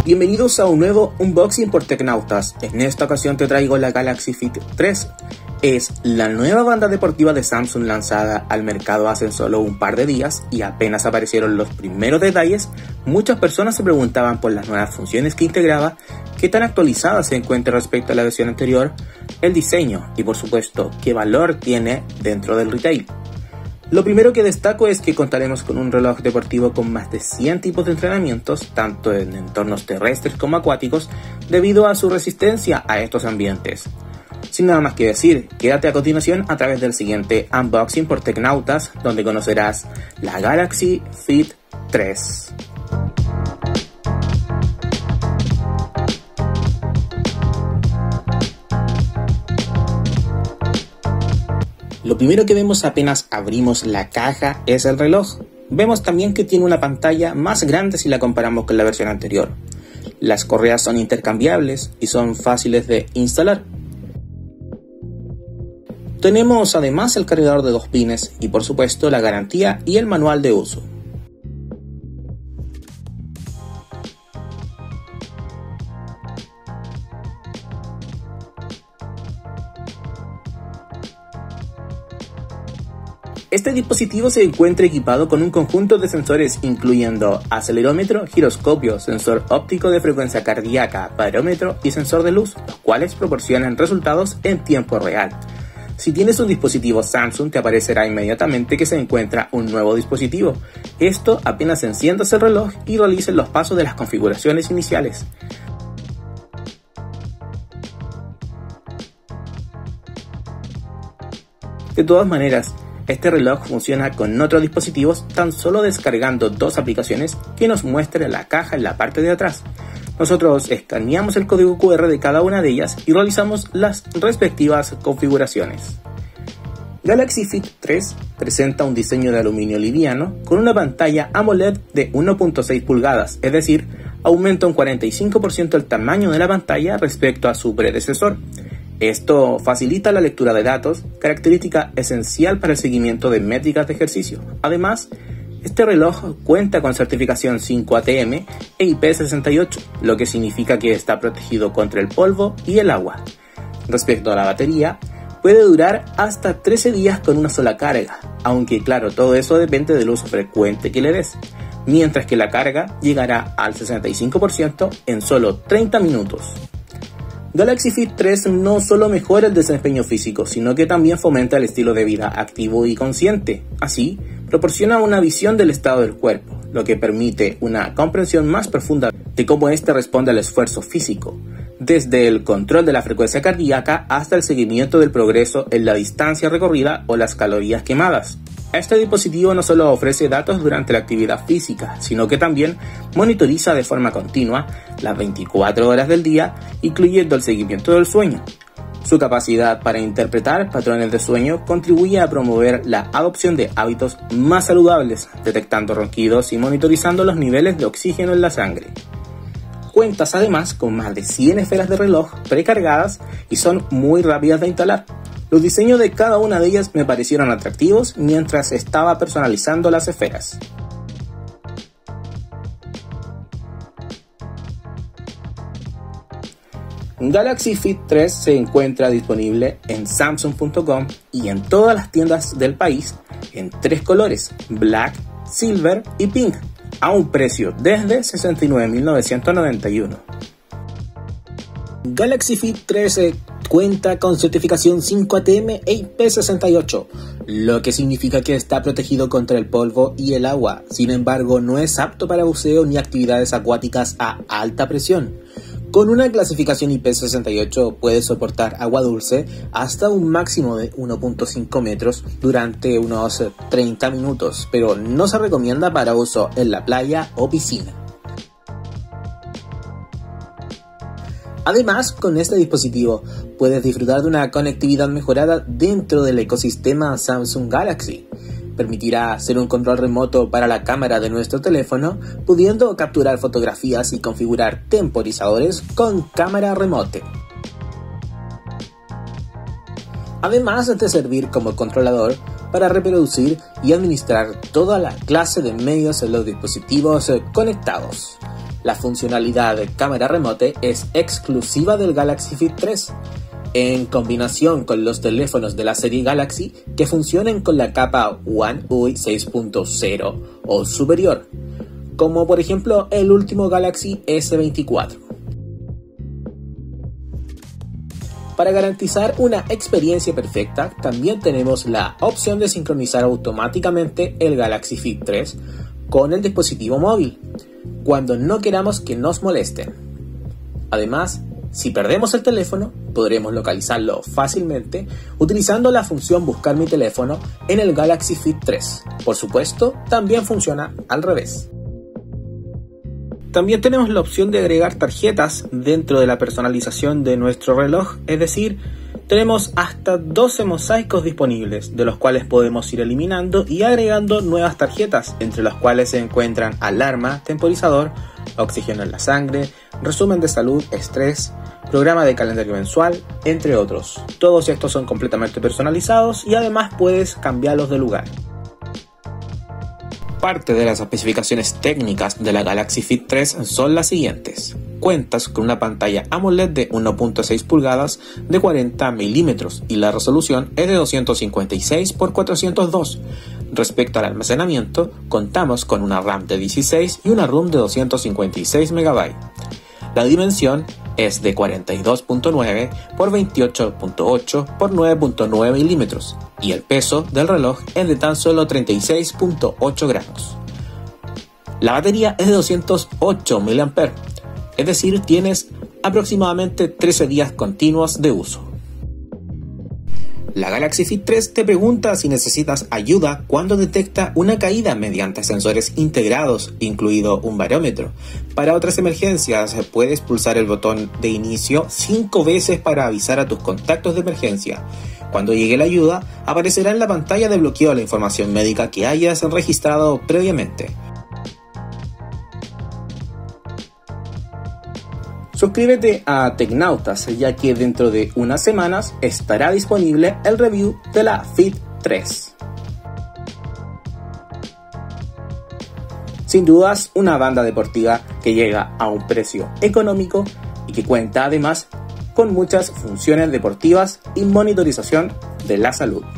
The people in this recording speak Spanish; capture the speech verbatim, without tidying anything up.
Bienvenidos a un nuevo unboxing por Tecnautas. En esta ocasión te traigo la Galaxy Fit tres. Es la nueva banda deportiva de Samsung lanzada al mercado hace solo un par de días y apenas aparecieron los primeros detalles, muchas personas se preguntaban por las nuevas funciones que integraba, qué tan actualizada se encuentra respecto a la versión anterior, el diseño y por supuesto qué valor tiene dentro del retail. Lo primero que destaco es que contaremos con un reloj deportivo con más de cien tipos de entrenamientos, tanto en entornos terrestres como acuáticos, debido a su resistencia a estos ambientes. Sin nada más que decir, quédate a continuación a través del siguiente unboxing por Tecnautas, donde conocerás la Galaxy Fit tres. Lo primero que vemos apenas abrimos la caja es el reloj. Vemos también que tiene una pantalla más grande si la comparamos con la versión anterior. Las correas son intercambiables y son fáciles de instalar. Tenemos además el cargador de dos pines y por supuesto la garantía y el manual de uso. Este dispositivo se encuentra equipado con un conjunto de sensores incluyendo acelerómetro, giroscopio, sensor óptico de frecuencia cardíaca, barómetro y sensor de luz, los cuales proporcionan resultados en tiempo real. Si tienes un dispositivo Samsung te aparecerá inmediatamente que se encuentra un nuevo dispositivo. Esto apenas enciendas el reloj y realices los pasos de las configuraciones iniciales. De todas maneras, este reloj funciona con otros dispositivos tan solo descargando dos aplicaciones que nos muestran la caja en la parte de atrás. Nosotros escaneamos el código cu erre de cada una de ellas y realizamos las respectivas configuraciones. Galaxy Fit tres presenta un diseño de aluminio liviano con una pantalla AMOLED de uno punto seis pulgadas, es decir, aumenta un cuarenta y cinco por ciento el tamaño de la pantalla respecto a su predecesor. Esto facilita la lectura de datos, característica esencial para el seguimiento de métricas de ejercicio. Además, este reloj cuenta con certificación cinco A T M e I P sesenta y ocho, lo que significa que está protegido contra el polvo y el agua. Respecto a la batería, puede durar hasta trece días con una sola carga, aunque claro, todo eso depende del uso frecuente que le des, mientras que la carga llegará al sesenta y cinco por ciento en solo treinta minutos. Galaxy Fit tres no solo mejora el desempeño físico, sino que también fomenta el estilo de vida activo y consciente. Así, proporciona una visión del estado del cuerpo, lo que permite una comprensión más profunda de cómo éste responde al esfuerzo físico, desde el control de la frecuencia cardíaca hasta el seguimiento del progreso en la distancia recorrida o las calorías quemadas. Este dispositivo no solo ofrece datos durante la actividad física, sino que también monitoriza de forma continua las veinticuatro horas del día, incluyendo el seguimiento del sueño. Su capacidad para interpretar patrones de sueño contribuye a promover la adopción de hábitos más saludables, detectando ronquidos y monitorizando los niveles de oxígeno en la sangre. Cuentas además con más de cien esferas de reloj precargadas y son muy rápidas de instalar. Los diseños de cada una de ellas me parecieron atractivos mientras estaba personalizando las esferas. Galaxy Fit tres se encuentra disponible en samsung punto com y en todas las tiendas del país en tres colores, Black, Silver y Pink, a un precio desde sesenta y nueve mil novecientos noventa y uno. Galaxy Fit tres cuenta con certificación cinco A T M e I P sesenta y ocho, lo que significa que está protegido contra el polvo y el agua. Sin embargo, no es apto para buceo ni actividades acuáticas a alta presión. Con una clasificación I P sesenta y ocho puede soportar agua dulce hasta un máximo de uno punto cinco metros durante unos treinta minutos, pero no se recomienda para uso en la playa o piscina. Además, con este dispositivo puedes disfrutar de una conectividad mejorada dentro del ecosistema Samsung Galaxy. Permitirá hacer un control remoto para la cámara de nuestro teléfono, pudiendo capturar fotografías y configurar temporizadores con cámara remote. Además de servir como controlador para reproducir y administrar toda la clase de medios en los dispositivos conectados. La funcionalidad de cámara remote es exclusiva del Galaxy Fit tres, en combinación con los teléfonos de la serie Galaxy que funcionen con la capa One U I seis punto cero o superior, como por ejemplo el último Galaxy ese veinticuatro. Para garantizar una experiencia perfecta, también tenemos la opción de sincronizar automáticamente el Galaxy Fit tres con el dispositivo móvil, cuando no queramos que nos molesten. Además, si perdemos el teléfono, podremos localizarlo fácilmente utilizando la función Buscar mi teléfono en el Galaxy Fit tres. Por supuesto, también funciona al revés. También tenemos la opción de agregar tarjetas dentro de la personalización de nuestro reloj, es decir, tenemos hasta doce mosaicos disponibles, de los cuales podemos ir eliminando y agregando nuevas tarjetas, entre las cuales se encuentran alarma, temporizador, oxígeno en la sangre, resumen de salud, estrés, programa de calendario mensual, entre otros. Todos estos son completamente personalizados y además puedes cambiarlos de lugar. Parte de las especificaciones técnicas de la Galaxy Fit tres son las siguientes. Cuentas con una pantalla AMOLED de uno punto seis pulgadas de cuarenta milímetros y la resolución es de doscientos cincuenta y seis por cuatrocientos dos. Respecto al almacenamiento, contamos con una RAM de dieciséis y una ROM de doscientos cincuenta y seis megabytes. La dimensión es de cuarenta y dos punto nueve por veintiocho punto ocho por nueve punto nueve milímetros y el peso del reloj es de tan solo treinta y seis punto ocho gramos. La batería es de doscientos ocho miliamperios hora, es decir, tienes aproximadamente trece días continuos de uso. La Galaxy Fit tres te pregunta si necesitas ayuda cuando detecta una caída mediante sensores integrados, incluido un barómetro. Para otras emergencias, puedes pulsar el botón de inicio cinco veces para avisar a tus contactos de emergencia. Cuando llegue la ayuda, aparecerá en la pantalla de bloqueo la información médica que hayas registrado previamente. Suscríbete a Tecnautas, ya que dentro de unas semanas estará disponible el review de la Fit tres. Sin dudas, una banda deportiva que llega a un precio económico y que cuenta además con muchas funciones deportivas y monitorización de la salud.